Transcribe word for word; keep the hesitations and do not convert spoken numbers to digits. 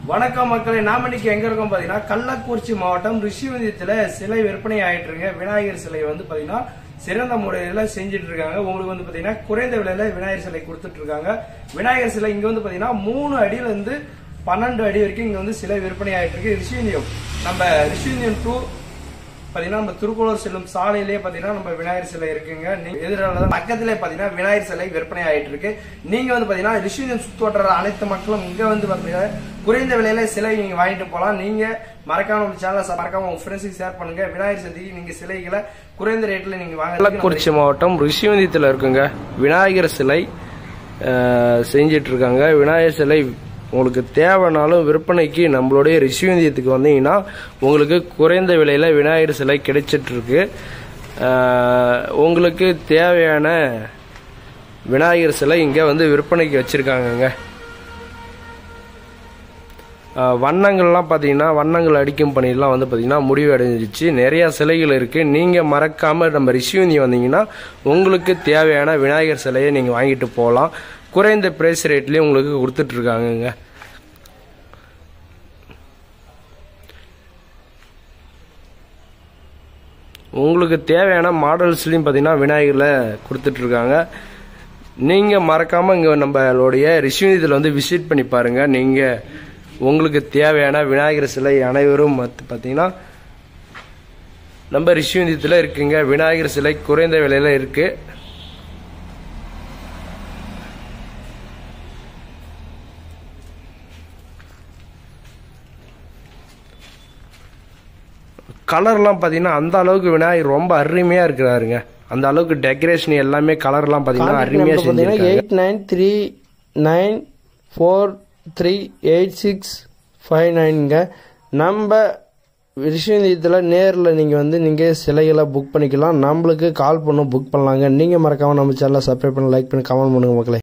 வணக்கம் மக்களே, நாம இன்னைக்கு எங்க இருக்கோம் பாத்தீங்கன்னா கள்ளக்குறிச்சி மாவட்டம் ரிஷிவந்தியத்துல சிலை விற்பனை ஆயிட்டு இருக்கு. விநாயகர் சிலை வந்து பாத்தீங்கன்னா சிறந்த முறையில செஞ்சுட்டு இருக்காங்க. உங்களுக்கு வந்து பாத்தீங்கன்னா குறைந்த விலையில விநாயகர் சிலை கொடுத்துட்டு இருக்காங்க. விநாயகர் சிலை இங்க வந்து பாத்தீங்கன்னா மூணு அடியில இருந்து பன்னெண்டு அடி வரைக்கும் இங்க வந்து சிலை விற்பனை ஆயிட்டு இருக்கு. ரிஷிவந்தியம் நம்ம ரிஷிவந்தியம் டூ பாத்தீங்கன்னா நம்ம திருக்குளூர் செல்லும் சாலையிலேயே பாத்தீங்கன்னா நம்ம விநாயகர் சிலை இருக்குங்க. எதிரால பக்கத்திலே பாத்தீங்கன்னா விநாயகர் சிலை விற்பனை ஆயிட்டு இருக்கு. நீங்க வந்து பாத்தீங்கன்னா ரிஷிவந்தியம் சுத்து வட்டார அனைத்து மக்களும் இங்க வந்து பாத்தீங்கன்னா குறைந்த விலையில சிலை நீங்க வாங்கிட்டு போலாம். நீங்க மறக்காம நம்ம சேனலை மறக்காம உங்க ஃப்ரெண்ட்ஸுக்கு ஷேர் பண்ணுங்க. விநாயகர் சதுர்த்திக்கு நீங்க சிலைகளை குறைந்த ரேட்ல நீங்க வாங்க. கள்ளக்குறிச்சி மாவட்டம் ரிஷிவந்தியத்துல இருக்குங்க விநாயகர் சிலை செஞ்சிட்டு இருக்காங்க. விநாயகர் சிலை உங்களுக்கு தேவைனாலும் விற்பனைக்கு நம்மளுடைய ரிஷிவந்தியத்துக்கு வந்தீங்கன்னா உங்களுக்கு குறைந்த விலையில விநாயகர் சிலை கிடைச்சிட்டு இருக்கு. உங்களுக்கு தேவையான விநாயகர் சிலை இங்க வந்து விற்பனைக்கு வச்சிருக்காங்க. வண்ணங்கள்லாம் பார்த்தீங்கன்னா வண்ணங்கள் அடிக்கும் பணியெல்லாம் வந்து பார்த்தீங்கன்னா முடிவு அடைஞ்சிச்சு. நிறைய சிலைகள் இருக்கு. நீங்க மறக்காம நம்ம ரிஷிவந்தியம் வந்தீங்கன்னா உங்களுக்கு தேவையான விநாயகர் சிலையை நீங்க வாங்கிட்டு போகலாம். குறைந்த பிரைஸ் ரேட்லயே உங்களுக்கு கொடுத்துட்டு இருக்காங்க. உங்களுக்கு தேவையான மாடல்ஸ்லையும் பார்த்தீங்கன்னா விநாயகர்ல கொடுத்துட்டு இருக்காங்க. நீங்க மறக்காம இங்க நம்மளுடைய ரிஷிவந்தியத்தில் வந்து விசிட் பண்ணி பாருங்க. நீங்க உங்களுக்கு தேவையான விநாயகர் சிலை அனைவரும் பார்த்தீங்கன்னா நம்ம ரிஷிவந்தியத்தில் இருக்குங்க. விநாயகர் சிலை குறைந்த விலையில இருக்கு. கலர்லாம் பார்த்தீங்கன்னா அந்த அளவுக்கு விநாயகர் ரொம்ப அருமையா இருக்கிறாருங்க. அந்த அளவுக்கு டெக்கரேஷன் எல்லாமே கலர்லாம் பார்த்தீங்கன்னா அருமையா செஞ்சிருக்காங்க. Eight nine three nine four three eight six five நைனுங்க. நம்ம ரிஷிவந்தியத்தில் நேரில் நீங்கள் வந்து நீங்கள் சிலைகளை புக் பண்ணிக்கலாம். நம்மளுக்கு கால் பண்ண புக் பண்ணலாங்க. நீங்கள் மறக்காமல் நம்ம சேனலை சப்ஸ்கிரைப் பண்ணி லைக் பண்ணி கமெண்ட் பண்ணுங்க மக்களே.